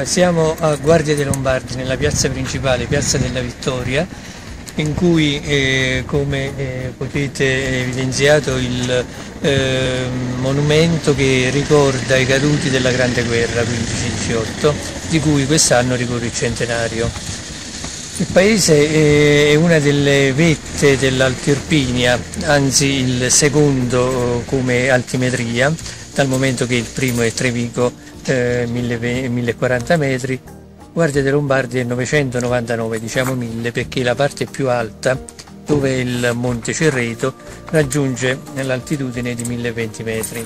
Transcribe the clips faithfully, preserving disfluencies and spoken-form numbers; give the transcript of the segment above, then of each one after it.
Allora, siamo a Guardia dei Lombardi, nella piazza principale, Piazza della Vittoria, in cui, eh, come eh, potete evidenziato, il eh, monumento che ricorda i caduti della Grande Guerra quindici diciotto, di cui quest'anno ricorre il centenario. Il paese è una delle vette dell'Alta Irpinia, anzi il secondo come altimetria, dal momento che il primo è Trevico, eh, mille quaranta metri, Guardia dei Lombardi è novecentonovantanove, diciamo mille perché la parte più alta, dove il Monte Cerreto, raggiunge l'altitudine di mille venti metri.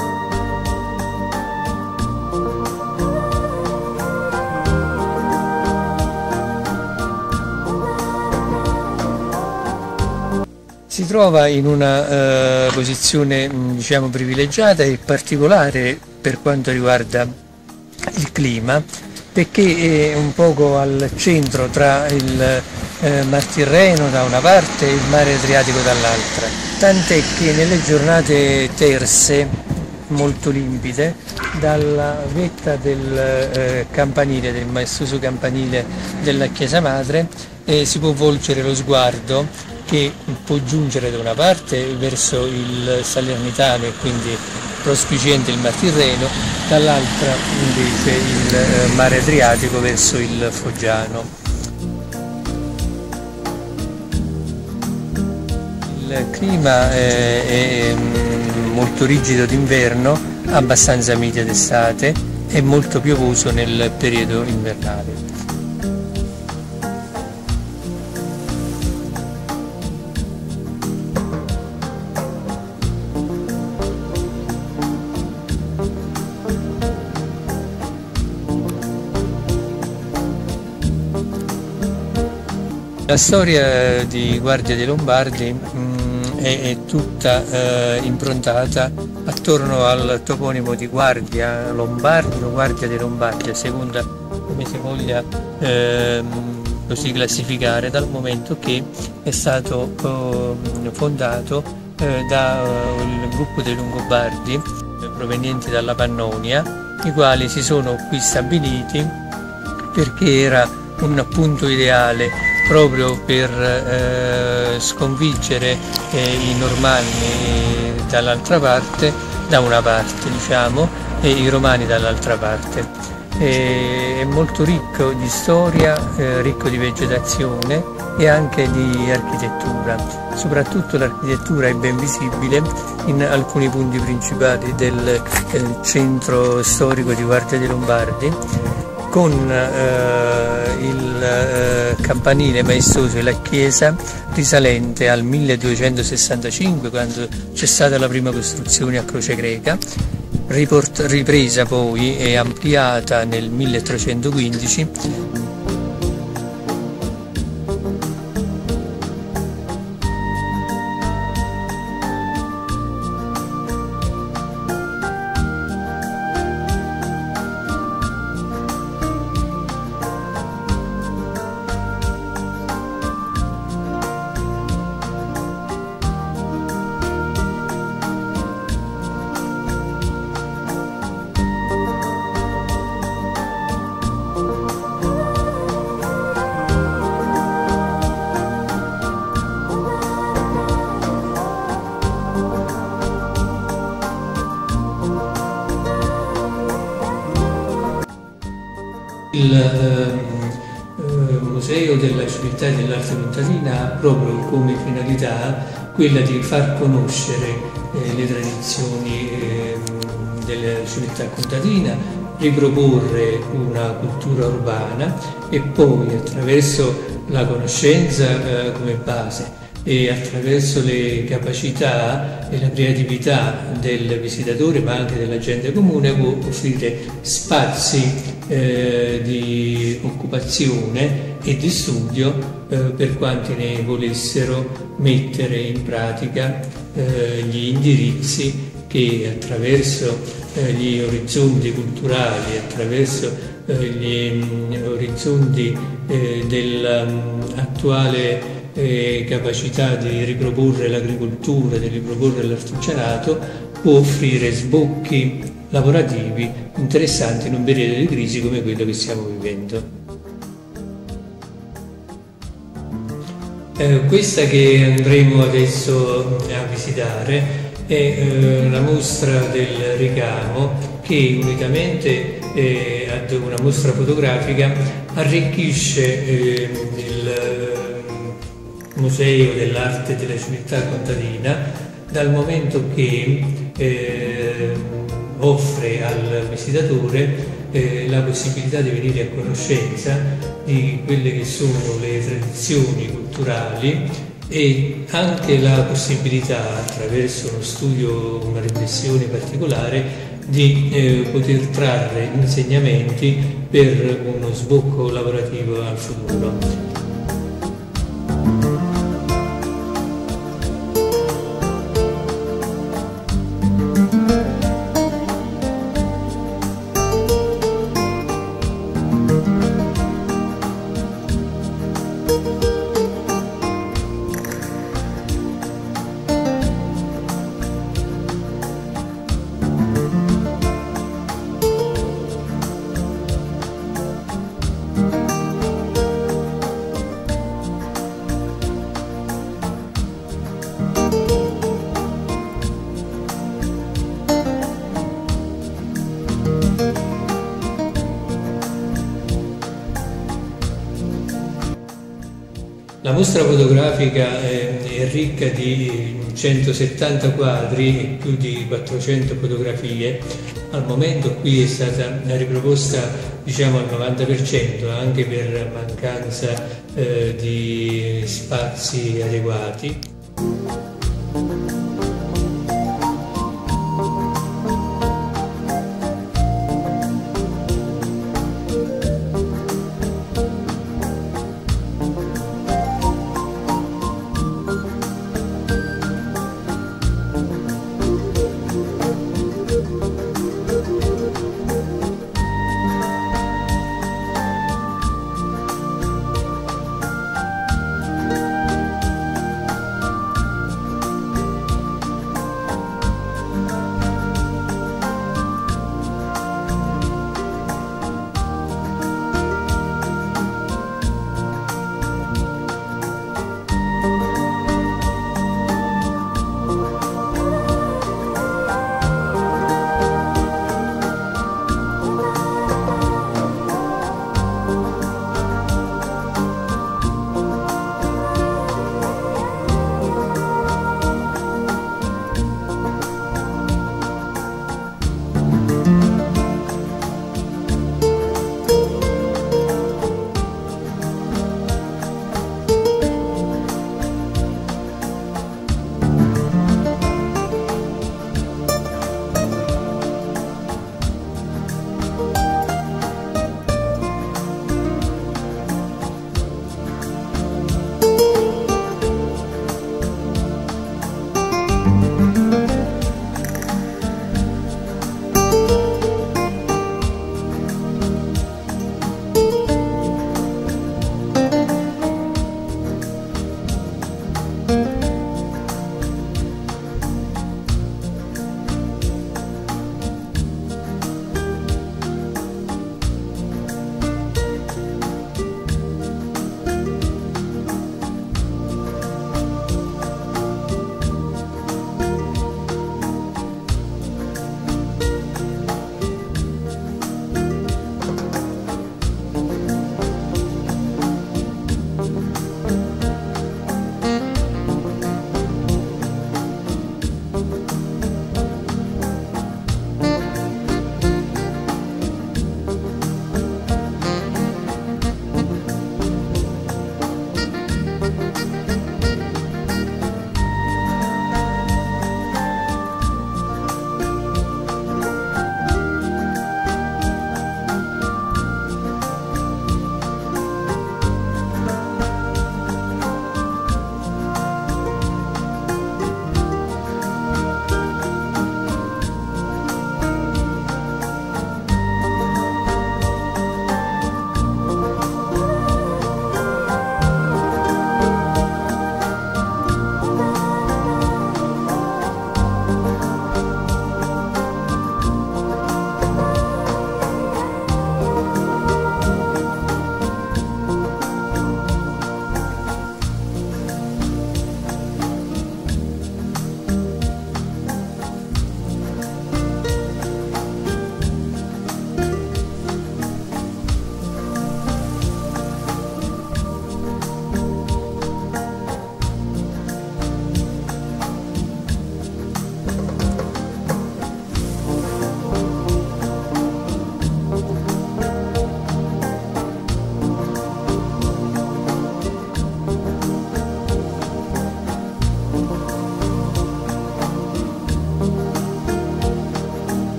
Si trova in una uh, posizione diciamo privilegiata e particolare per quanto riguarda il clima, perché è un poco al centro tra il eh, Mar Tirreno da una parte e il Mare Adriatico dall'altra, tant'è che nelle giornate terse molto limpide, dalla vetta del eh, campanile, del maestoso campanile della Chiesa Madre, eh, si può volgere lo sguardo che può giungere da una parte verso il Salernitano e quindi prospiciente il Mar Tirreno, dall'altra invece il eh, Mare Adriatico verso il Foggiano. Il clima eh, è molto rigido d'inverno, abbastanza mite d'estate e molto piovoso nel periodo invernale. La storia di Guardia dei Lombardi mh, è, è tutta eh, improntata attorno al toponimo di Guardia Lombardi o Guardia dei Lombardi, a seconda come si voglia eh, così classificare, dal momento che è stato eh, fondato eh, dal gruppo dei Longobardi eh, provenienti dalla Pannonia, i quali si sono qui stabiliti perché era un punto ideale proprio per eh, sconfiggere eh, i normanni dall'altra parte, da una parte diciamo, e i romani dall'altra parte. E è molto ricco di storia, eh, ricco di vegetazione e anche di architettura. Soprattutto l'architettura è ben visibile in alcuni punti principali del eh, centro storico di Guardia dei Lombardi, con eh, il eh, campanile maestoso e la chiesa risalente al milleduecentosessantacinque, quando c'è stata la prima costruzione a croce greca, riport- ripresa poi e ampliata nel milletrecentoquindici. Il eh, Museo della Civiltà dell'Arte Contadina ha proprio come finalità quella di far conoscere eh, le tradizioni eh, della civiltà contadina, riproporre una cultura urbana e poi attraverso la conoscenza eh, come base e attraverso le capacità e la creatività del visitatore ma anche della gente comune può offrire spazi eh, di occupazione e di studio eh, per quanti ne volessero mettere in pratica eh, gli indirizzi che attraverso eh, gli orizzonti culturali, attraverso eh, gli mh, orizzonti eh, dell'attuale eh, capacità di riproporre l'agricoltura, di riproporre l'artigianato, può offrire sbocchi lavorativi interessanti in un periodo di crisi come quello che stiamo vivendo. Eh, questa che andremo adesso a visitare è eh, la mostra del ricamo, che unitamente eh, ad una mostra fotografica arricchisce eh, il Museo dell'Arte della Civiltà Contadina, dal momento che eh, offre al visitatore eh, la possibilità di venire a conoscenza di quelle che sono le tradizioni culturali e anche la possibilità, attraverso uno studio, una riflessione particolare, di eh, poter trarre insegnamenti per uno sbocco lavorativo al futuro. La mostra fotografica è ricca di centosettanta quadri e più di quattrocento fotografie. Al momento qui è stata riproposta, diciamo, al novanta per cento, anche per mancanza eh, di spazi adeguati.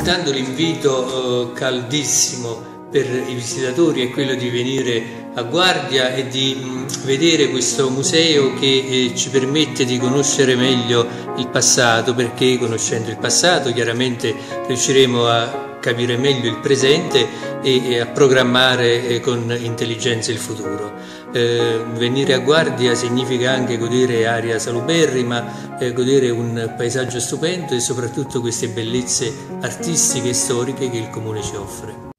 Pertanto l'invito eh, caldissimo per i visitatori è quello di venire a Guardia e di mh, vedere questo museo che eh, ci permette di conoscere meglio il passato, perché conoscendo il passato chiaramente riusciremo a capire meglio il presente e, e a programmare eh, con intelligenza il futuro. Eh, venire a Guardia significa anche godere aria saluberrima, eh, godere un paesaggio stupendo e soprattutto queste bellezze artistiche e storiche che il comune ci offre.